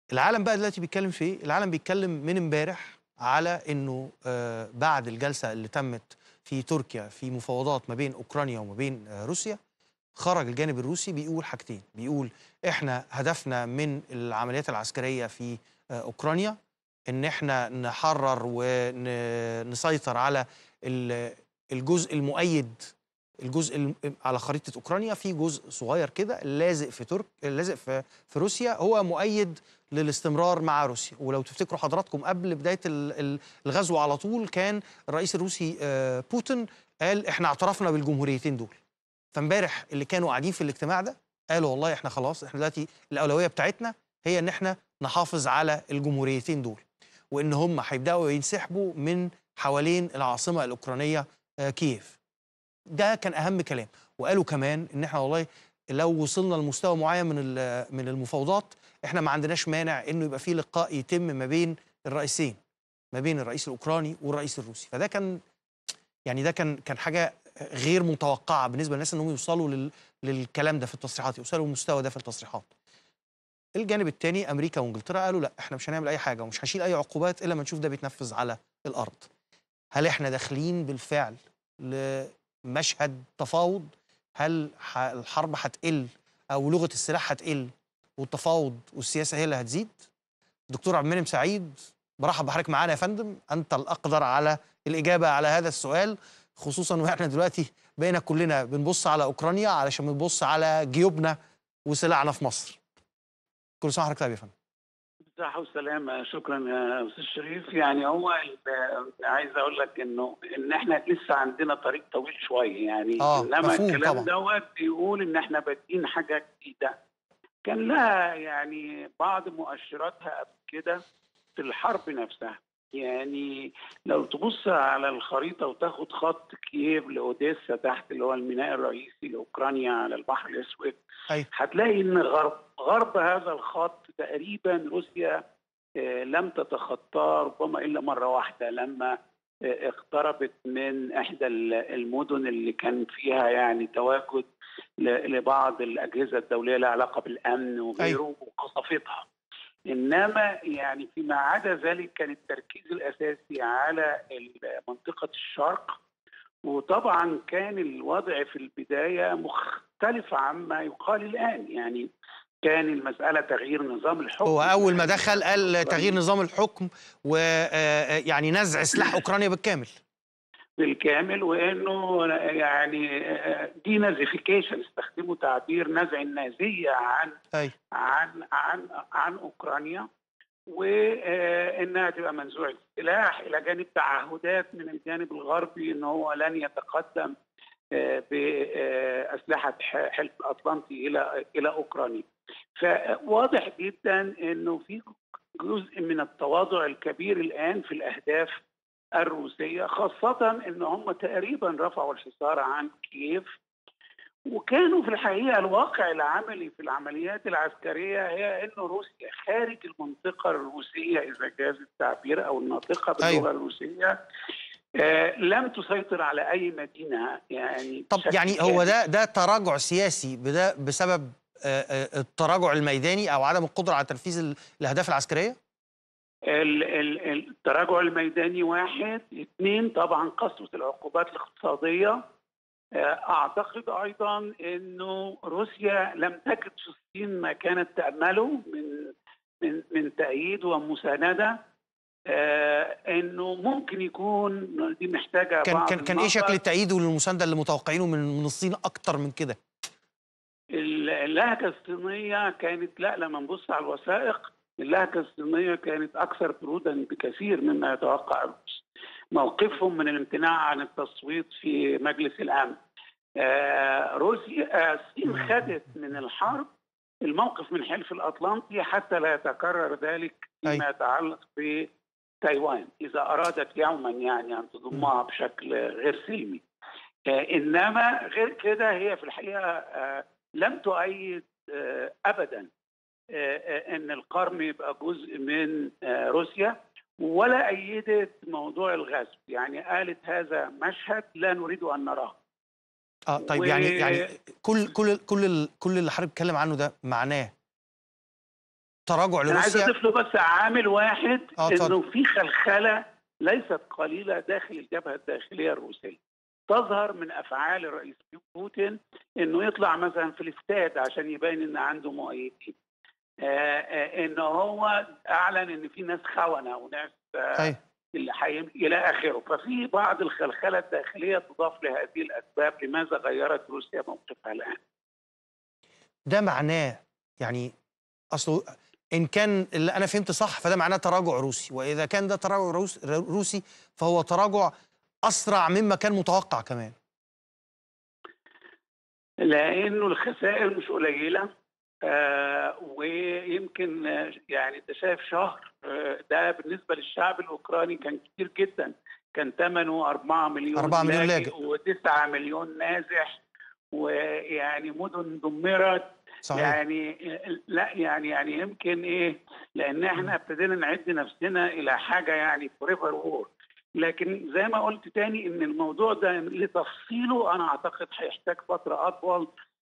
العالم بقى دلوقتي بيتكلم في ايه؟ العالم بيتكلم من امبارح على انه بعد الجلسه اللي تمت في تركيا في مفاوضات ما بين اوكرانيا وما بين روسيا، خرج الجانب الروسي بيقول حاجتين، بيقول احنا هدفنا من العمليات العسكريه في اوكرانيا ان احنا نحرر ونسيطر على الجزء المؤيد، على خريطه اوكرانيا في جزء صغير كده لازق في لازق في روسيا، هو مؤيد للاستمرار مع روسيا. ولو تفتكروا حضراتكم قبل بدايه الغزو على طول كان الرئيس الروسي بوتين قال احنا اعترفنا بالجمهوريتين دول. فامبارح اللي كانوا قاعدين في الاجتماع ده قالوا والله احنا خلاص، احنا دلوقتي الاولويه بتاعتنا هي ان احنا نحافظ على الجمهوريتين دول، وان هم هيبداوا ينسحبوا من حوالين العاصمه الاوكرانيه كييف. ده كان اهم كلام. وقالوا كمان ان احنا والله لو وصلنا لمستوى معين من المفاوضات احنا ما عندناش مانع انه يبقى في لقاء يتم ما بين الرئيسين، ما بين الرئيس الاوكراني والرئيس الروسي. فده كان يعني ده كان حاجه غير متوقعه بالنسبه للناس انهم يوصلوا للكلام ده في التصريحات، يوصلوا للمستوى ده في التصريحات. الجانب الثاني امريكا وانجلترا قالوا لا احنا مش هنعمل اي حاجه ومش هنشيل اي عقوبات الا ما نشوف ده بيتنفذ على الارض. هل احنا داخلين بالفعل لمشهد تفاوض؟ هل الحرب هتقل او لغه السلاح هتقل والتفاوض والسياسه هي اللي هتزيد؟ دكتور عبد المنعم سعيد، برحب بحضرتك معانا يا فندم، انت الاقدر على الاجابه على هذا السؤال، خصوصا واحنا دلوقتي بقينا كلنا بنبص على اوكرانيا علشان بنبص على جيوبنا وسلاحنا في مصر. كل سنه وحضرتك طيب يا فندم. صحة وسلامة، شكرا يا أستاذ شريف. يعني هو عايز أقول لك إن إحنا لسه عندنا طريق طويل شوية، يعني إنما مفهوم الكلام طبعا. دوت بيقول إن إحنا بادئين حاجة جديدة كان لها يعني بعض مؤشراتها قبل كده في الحرب نفسها. يعني لو تبص على الخريطة وتاخد خط كييف لأوديسا تحت اللي هو الميناء الرئيسي لأوكرانيا على البحر الأسود، ايوه. هتلاقي إن غرب هذا الخط تقريبا روسيا لم تتخطاه ربما إلا مرة واحدة، لما اقتربت من إحدى المدن اللي كان فيها يعني تواجد لبعض الأجهزة الدولية لها علاقة بالأمن ايوه. وغيره وقصفتها. إنما يعني فيما عدا ذلك كان التركيز الأساسي على منطقة الشرق، وطبعا كان الوضع في البداية مختلف عما يقال الآن. يعني كان المسألة تغيير نظام هو الحكم في اول ما الحقيقة دخل في قال تغيير أوكرانيا نظام الحكم ويعني نزع سلاح اوكرانيا بالكامل. بالكامل، وانه يعني دينازيفيكيشن، استخدموا تعبير نزع النازيه ايوه. عن اوكرانيا، وانها تبقى منزوع السلاح، الى جانب تعهدات من الجانب الغربي ان هو لن يتقدم باسلحه حلف الاطلنطي الى اوكرانيا. فواضح جدا انه في جزء من التواضع الكبير الان في الاهداف الروسيه، خاصه ان هم تقريبا رفعوا الحصار عن كييف، وكانوا في الحقيقه الواقع العملي في العمليات العسكريه هي ان روسيا خارج المنطقه الروسيه اذا جاز التعبير او الناطقه ايوه. باللغه الروسيه لم تسيطر على اي مدينه يعني طب بشكل يعني هو كامل. ده تراجع سياسي بسبب التراجع الميداني او عدم القدره على تنفيذ الاهداف العسكريه؟ التراجع الميداني واحد، اثنين طبعا قسوه العقوبات الاقتصاديه. اعتقد ايضا انه روسيا لم تجد في الصين ما كانت تامله من تأييد ومسانده. انه ممكن يكون دي محتاجه بعض كان ايه شكل النظر. التأييد والمسانده اللي متوقعينه من الصين اكتر من كده؟ اللهجه الصينيه كانت، لا لما نبص على الوثائق اللهجه الصينيه كانت اكثر برودا بكثير مما يتوقع الروس. موقفهم من الامتناع عن التصويت في مجلس الامن. روسيا الصين خدت من الحرب الموقف من حلف الاطلنطي حتى لا يتكرر ذلك ايوه. فيما يتعلق بتايوان اذا ارادت يوما يعني ان تضمها بشكل غير سلمي. انما غير كده هي في الحقيقه لم تؤيد ابدا ان القرم يبقى جزء من روسيا، ولا ايدت موضوع الغزو. يعني قالت هذا مشهد لا نريد ان نراه. طيب يعني كل اللي حضرتك بتتكلم عنه ده معناه تراجع انا عايز لروسيا. اضيف له بس عامل واحد، اتفضل. انه في خلخله ليست قليله داخل الجبهه الداخليه الروسيه، تظهر من افعال الرئيس بوتين، انه يطلع مثلا في الاستاد عشان يبين ان عنده مؤيدين، ان هو اعلن ان في ناس خونه وناس ايوه. اللي الى اخره. ففي بعض الخلخله الداخليه تضاف لهذه الاسباب لماذا غيرت روسيا موقفها الان. ده معناه يعني اصله ان كان اللي انا فهمت صح فده معناه تراجع روسي، واذا كان ده تراجع روسي فهو تراجع اسرع مما كان متوقع كمان. لانه الخسائر مش قليله، ويمكن يعني انت شايف شهر، ده بالنسبه للشعب الاوكراني كان كتير جدا، كان ثمنه 4 مليون 4 مليون لاجئ و9 مليون نازح، ويعني مدن دمرت. صحيح. يعني لا يعني يمكن ايه، لان احنا ابتدينا نعد نفسنا الى حاجه يعني فوريفر وور. لكن زي ما قلت تاني ان الموضوع ده لتفصيله انا اعتقد هيحتاج فتره اطول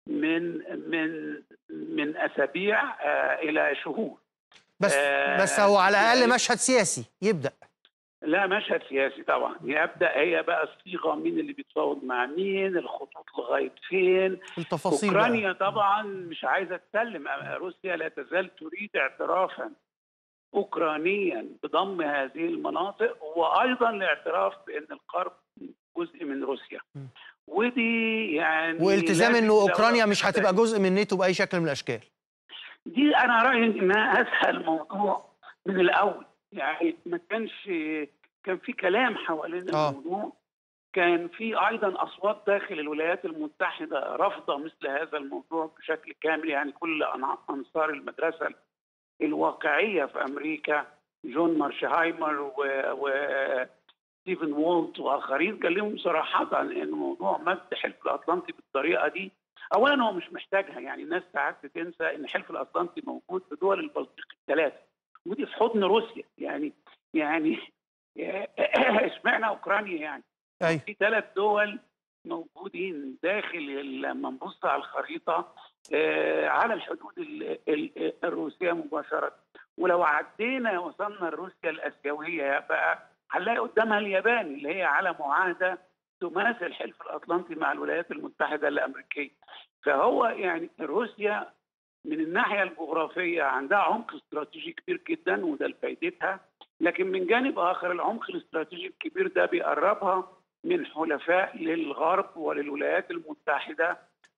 من اسابيع الى شهور. بس هو على الاقل مشهد سياسي يبدا. لا، مشهد سياسي طبعا يبدا. هي بقى الصيغه، مين اللي بيتفاوض مع مين، الخطوط لغايه فين، التفاصيل اوكرانيا بقى. طبعا مش عايزه تسلم. روسيا لا تزال تريد اعترافا اوكرانيا بضم هذه المناطق، وايضا الاعتراف بان الغرب جزء من روسيا. ودي يعني والتزام انه اوكرانيا مش هتبقى جزء من ناتو باي شكل من الاشكال. دي انا رايي انها اسهل موضوع من الاول. يعني ما كان في كلام حوالين الموضوع، كان في ايضا اصوات داخل الولايات المتحده رافضه مثل هذا الموضوع بشكل كامل. يعني كل انصار المدرسه الواقعيه في امريكا، جون مارشهايمر وستيفن وولت واخرين، كلموا صراحه ان موضوع مد حلف الاطلنطي بالطريقه دي اولا هو مش محتاجها. يعني الناس ساعات بتنسى ان الحلف الاطلنطي موجود في دول البلطيق الثلاثه، ودي في حضن روسيا. يعني اشمعنى اوكرانيا؟ يعني في 3 دول موجودين داخل، لما نبص على الخريطه على الحدود الروسيه مباشره. ولو عدينا وصلنا لروسيا الاسيويه بقى هنلاقي قدامها اليابان، اللي هي على معاهده تماثل الحلف الاطلنطي مع الولايات المتحده الامريكيه. فهو يعني روسيا من الناحيه الجغرافيه عندها عمق استراتيجي كبير جدا، وده لفائدتها. لكن من جانب اخر العمق الاستراتيجي الكبير ده بيقربها من حلفاء للغرب وللولايات المتحده،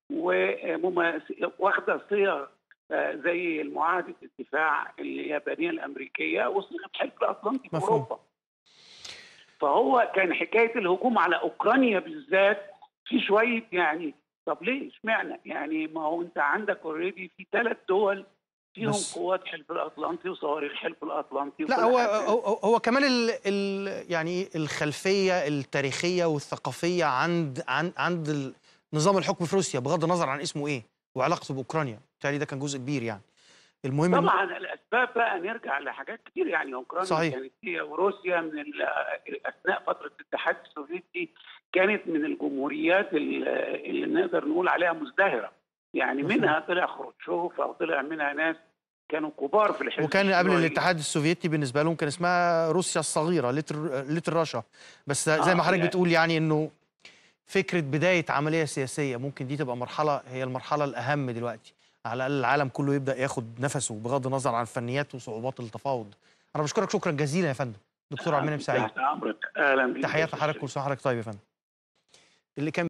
واخده صيغ زي معاهده الدفاع اليابانيه الامريكيه وصيغه حلف الاطلنطي في اوروبا. فهو كان حكايه الهجوم على اوكرانيا بالذات في شويه يعني، طب ليه؟ اشمعنى؟ يعني ما هو انت عندك اوريدي في 3 دول فيهم قوات حلف الاطلنطي وصواريخ حلف الاطلنطي. لا هو كمان يعني الخلفيه التاريخيه والثقافيه عند نظام الحكم في روسيا بغض النظر عن اسمه ايه وعلاقته باوكرانيا، بالتالي ده كان جزء كبير يعني. المهم طبعا الاسباب بقى نرجع لحاجات كتير. يعني اوكرانيا صحيح. كانت هي وروسيا من اثناء فتره الاتحاد السوفيتي كانت من الجمهوريات اللي نقدر نقول عليها مزدهره. يعني منها طلع خروتشوف او طلع منها ناس كانوا كبار في الحزب، وكان قبل الاتحاد السوفيتي بالنسبه لهم كان اسمها روسيا الصغيره، ليتل راشا. بس زي ما حضرتك بتقول يعني انه فكره بدايه عمليه سياسيه ممكن دي تبقى مرحله هي المرحله الاهم دلوقتي. على الاقل العالم كله يبدا ياخد نفسه بغض النظر عن الفنيات وصعوبات التفاوض. انا بشكرك شكرا جزيلا يا فندم دكتور عبد المنعم سعيد. تحت امرك. اهلا بك. تحياتي لحضرتك، كل سنه وحضرتك طيب يا فندم. اللي كان